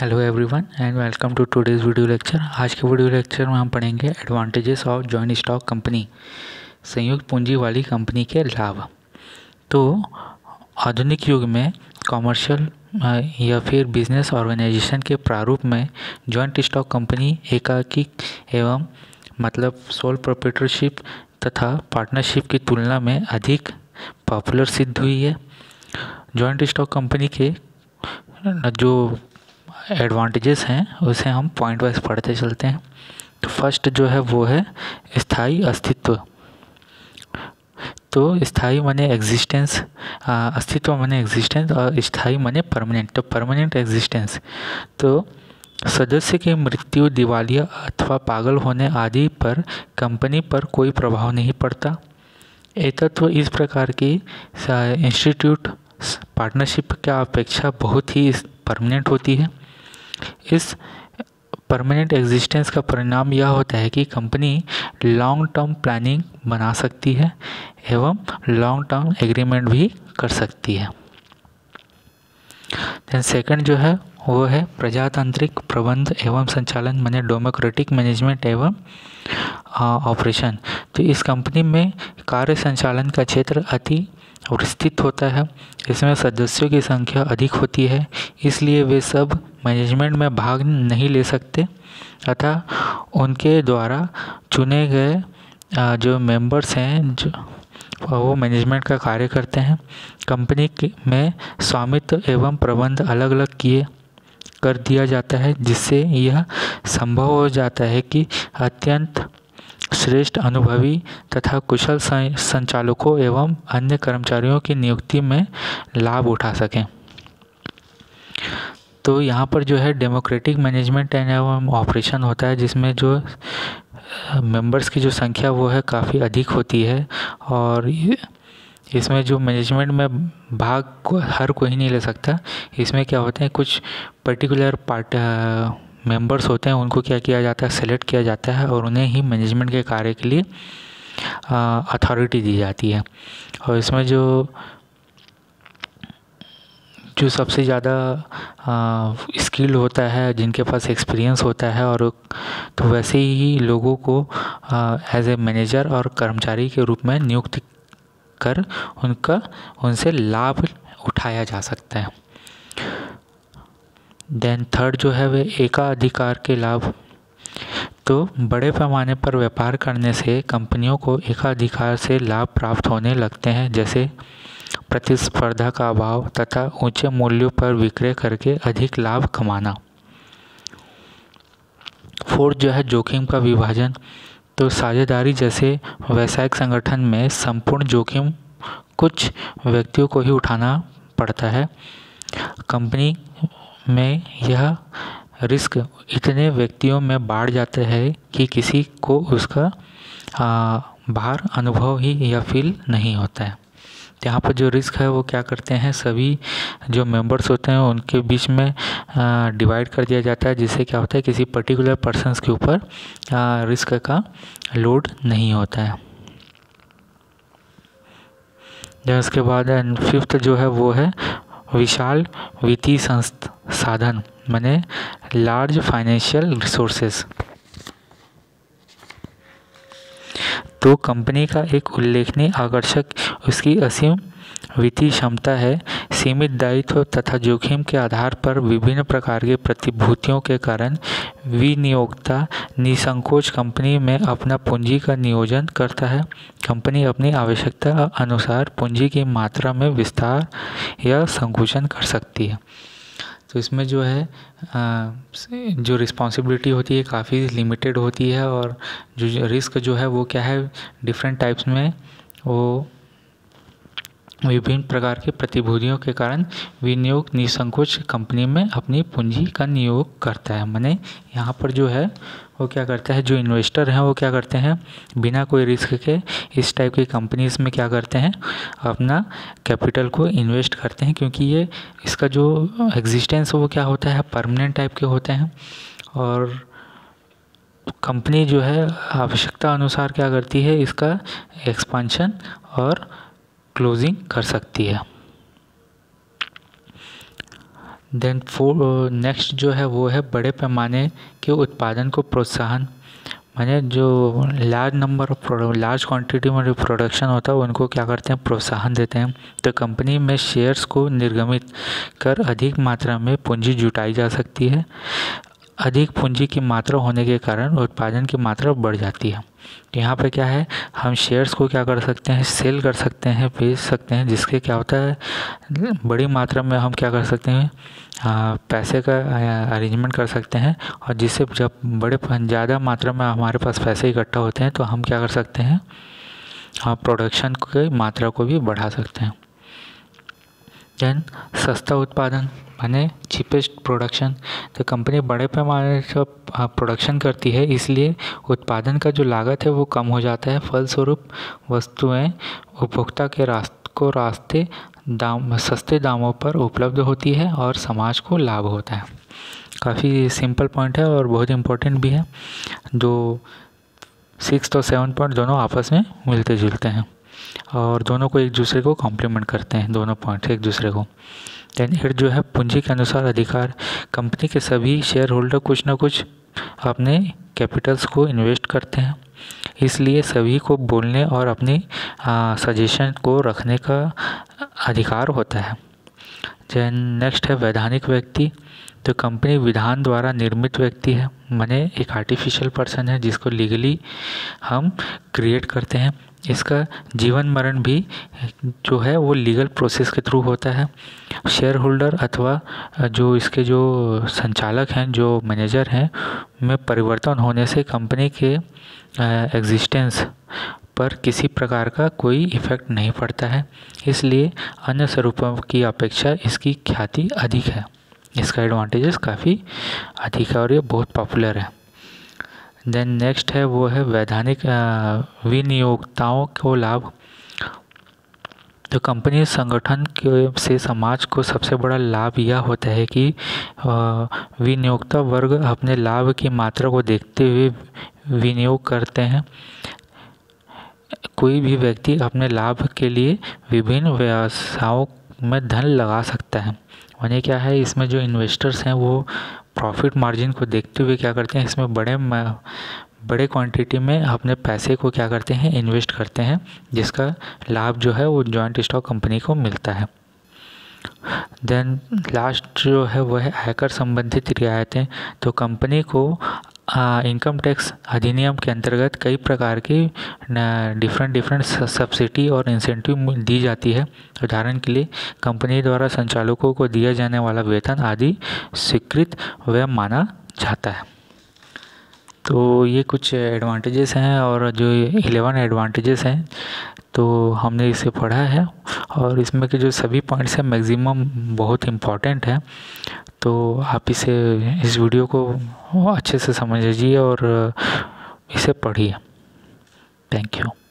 Hello everyone and welcome to today's video lecture. आज के video lecture में हम पढ़ेंगे advantages of joint stock company, संयुक्त पूंजी वाली कंपनी के लाभ। तो आधुनिक युग में कॉमर्शियल या फिर बिजनेस ऑर्गेनाइजेशन के प्रारूप में जॉइंट स्टॉक कंपनी एकाकी एवं मतलब सोल प्रोप्राइटरशिप तथा पार्टनरशिप की तुलना में अधिक पॉपुलर सिद्ध हुई है। जॉइंट स्टॉक कंपनी के जो एडवांटेजेस हैं उसे हम पॉइंट वाइज पढ़ते चलते हैं। तो फर्स्ट जो है वो है स्थायी अस्तित्व। तो स्थायी माने एग्जिस्टेंस, अस्तित्व माने एग्जिस्टेंस और स्थायी माने परमानेंट। तो परमानेंट एग्जिस्टेंस, तो सदस्य की मृत्यु, दिवालिया अथवा पागल होने आदि पर कंपनी पर कोई प्रभाव नहीं पड़ता। एतत्व इस प्रकार की इंस्टीट्यूट पार्टनरशिप की अपेक्षा बहुत ही परमानेंट होती है। इस परमानेंट एग्जिस्टेंस का परिणाम यह होता है कि कंपनी लॉन्ग टर्म प्लानिंग बना सकती है एवं लॉन्ग टर्म एग्रीमेंट भी कर सकती है। देन सेकंड जो है वो है प्रजातांत्रिक प्रबंध एवं संचालन माने डेमोक्रेटिक मैनेजमेंट एवं ऑपरेशन। तो इस कंपनी में कार्य संचालन का क्षेत्र अति विस्तृत होता है। इसमें सदस्यों की संख्या अधिक होती है, इसलिए वे सब मैनेजमेंट में भाग नहीं ले सकते अतः उनके द्वारा चुने गए जो मेंबर्स हैं जो वो मैनेजमेंट का कार्य करते हैं। कंपनी में स्वामित्व एवं प्रबंध अलग अलग कर दिया जाता है, जिससे यह संभव हो जाता है कि अत्यंत श्रेष्ठ अनुभवी तथा कुशल संचालकों एवं अन्य कर्मचारियों की नियुक्ति में लाभ उठा सकें। तो यहाँ पर जो है डेमोक्रेटिक मैनेजमेंट एवं ऑपरेशन होता है, जिसमें जो मेंबर्स की जो संख्या वो है काफ़ी अधिक होती है और इसमें जो मैनेजमेंट में भाग हर कोई नहीं ले सकता। इसमें क्या होता है, कुछ पर्टिकुलर मेंबर्स होते हैं, उनको क्या किया जाता है, सेलेक्ट किया जाता है और उन्हें ही मैनेजमेंट के कार्य के लिए अथॉरिटी दी जाती है। और इसमें जो सबसे ज़्यादा स्किल होता है, जिनके पास एक्सपीरियंस होता है, और तो वैसे ही लोगों को एज ए मैनेजर और कर्मचारी के रूप में नियुक्त कर उनसे लाभ उठाया जा सकता है। देन थर्ड जो है वे एकाधिकार के लाभ। तो बड़े पैमाने पर व्यापार करने से कंपनियों को एकाधिकार से लाभ प्राप्त होने लगते हैं, जैसे प्रतिस्पर्धा का अभाव तथा ऊंचे मूल्यों पर विक्रय करके अधिक लाभ कमाना। फोर्थ जो है जोखिम का विभाजन। तो साझेदारी जैसे व्यावसायिक संगठन में संपूर्ण जोखिम कुछ व्यक्तियों को ही उठाना पड़ता है। कंपनी में यह रिस्क इतने व्यक्तियों में बाढ़ जाता है कि किसी को उसका भार अनुभव ही या फील नहीं होता है। यहाँ पर जो रिस्क है वो क्या करते हैं, सभी जो मेंबर्स होते हैं उनके बीच में डिवाइड कर दिया जाता है, जिससे क्या होता है किसी पर्टिकुलर पर्सन्स के ऊपर रिस्क का लोड नहीं होता है। जब उसके बाद फिफ्थ जो है वो है विशाल वित्तीय साधन माने लार्ज फाइनेंशियल रिसोर्सेस। तो कंपनी का एक उल्लेखनीय आकर्षक उसकी असीम वित्तीय क्षमता है। सीमित दायित्व तथा जोखिम के आधार पर विभिन्न प्रकार के प्रतिभूतियों के कारण विनियोक्ता निसंकोच कंपनी में अपना पूंजी का नियोजन करता है। कंपनी अपनी आवश्यकता अनुसार पूंजी की मात्रा में विस्तार या संकुचन कर सकती है। तो इसमें जो है जो रिस्पॉन्सिबिलिटी होती है काफ़ी लिमिटेड होती है, और जो रिस्क जो है वो क्या है, डिफरेंट टाइप्स में वो विभिन्न प्रकार के प्रतिभूतियों के कारण विनियोग निसंकोच कंपनी में अपनी पूंजी का नियोग करता है। माने यहाँ पर जो है वो क्या करता है, जो इन्वेस्टर हैं वो क्या करते हैं, बिना कोई रिस्क के इस टाइप की कंपनीज में क्या करते हैं, अपना कैपिटल को इन्वेस्ट करते हैं, क्योंकि ये इसका जो एग्जिस्टेंस वो क्या होता है, परमानेंट टाइप के होते हैं। और कंपनी जो है आवश्यकता अनुसार क्या करती है, इसका एक्सपांशन और क्लोजिंग कर सकती है। देन नेक्स्ट जो है वो है बड़े पैमाने के उत्पादन को प्रोत्साहन, माने जो लार्ज क्वांटिटी में जो प्रोडक्शन होता है उनको क्या करते हैं, प्रोत्साहन देते हैं। तो कंपनी में शेयर्स को निर्गमित कर अधिक मात्रा में पूंजी जुटाई जा सकती है। अधिक पूंजी की मात्रा होने के कारण उत्पादन की मात्रा बढ़ जाती है। यहाँ पे क्या है, हम शेयर्स को क्या कर सकते हैं, सेल कर सकते हैं, बेच सकते हैं, जिसके क्या होता है बड़ी मात्रा में हम क्या कर सकते हैं, पैसे का अरेंजमेंट कर सकते हैं। और जिससे जब ज़्यादा मात्रा में हमारे पास पैसे इकट्ठा होते हैं तो हम क्या कर सकते हैं, प्रोडक्शन की मात्रा को भी बढ़ा सकते हैं। देन सस्ता उत्पादन माने चीपेस्ट प्रोडक्शन। तो कंपनी बड़े पैमाने पर प्रोडक्शन करती है, इसलिए उत्पादन का जो लागत है वो कम हो जाता है। फलस्वरूप वस्तुएं उपभोक्ता के सस्ते दामों पर उपलब्ध होती है और समाज को लाभ होता है। काफ़ी सिंपल पॉइंट है और बहुत इम्पोर्टेंट भी है। जो 6 और 7 पॉइंट दोनों आपस में मिलते जुलते हैं और दोनों को एक दूसरे को कॉम्प्लीमेंट करते हैं, दोनों पॉइंट एक दूसरे को। देन 8 जो है पूंजी के अनुसार अधिकार। कंपनी के सभी शेयर होल्डर कुछ ना कुछ अपने कैपिटल्स को इन्वेस्ट करते हैं, इसलिए सभी को बोलने और अपनी सजेशन को रखने का अधिकार होता है। देन नेक्स्ट है वैधानिक व्यक्ति। तो कंपनी विधान द्वारा निर्मित व्यक्ति है, माने एक आर्टिफिशियल पर्सन है जिसको लीगली हम क्रिएट करते हैं। इसका जीवन मरण भी जो है वो लीगल प्रोसेस के थ्रू होता है। शेयर होल्डर अथवा जो इसके जो संचालक हैं, जो मैनेजर हैं, में परिवर्तन होने से कंपनी के एग्जिस्टेंस पर किसी प्रकार का कोई इफ़ेक्ट नहीं पड़ता है, इसलिए अन्य स्वरूपों की अपेक्षा इसकी ख्याति अधिक है। इसका एडवांटेजेस काफ़ी अधिक है और ये बहुत पॉपुलर है। देन नेक्स्ट है वो है वैधानिक विनियोक्ताओं को लाभ। तो कंपनी संगठन के से समाज को सबसे बड़ा लाभ यह होता है कि विनियोक्ता वर्ग अपने लाभ की मात्रा को देखते हुए विनियोग करते हैं। कोई भी व्यक्ति अपने लाभ के लिए विभिन्न व्यवसायों में धन लगा सकता है। माने क्या है, इसमें जो इन्वेस्टर्स हैं वो प्रॉफिट मार्जिन को देखते हुए क्या करते हैं, इसमें बड़े क्वांटिटी में अपने पैसे को क्या करते हैं, इन्वेस्ट करते हैं, जिसका लाभ जो है वो जॉइंट स्टॉक कंपनी को मिलता है। देन लास्ट जो है वो है आयकर संबंधित रियायतें। तो कंपनी को इनकम टैक्स अधिनियम के अंतर्गत कई प्रकार की डिफरेंट सब्सिडी और इंसेंटिव दी जाती है। उदाहरण के लिए कंपनी द्वारा संचालकों को दिया जाने वाला वेतन आदि स्वीकृत व माना जाता है। तो ये कुछ एडवांटेजेस हैं और जो 11 एडवांटेजेस हैं तो हमने इसे पढ़ा है और इसमें के जो सभी पॉइंट्स हैं मैक्सिमम बहुत इम्पॉर्टेंट है। तो आप इस वीडियो को अच्छे से समझिए और इसे पढ़िए। Thank you.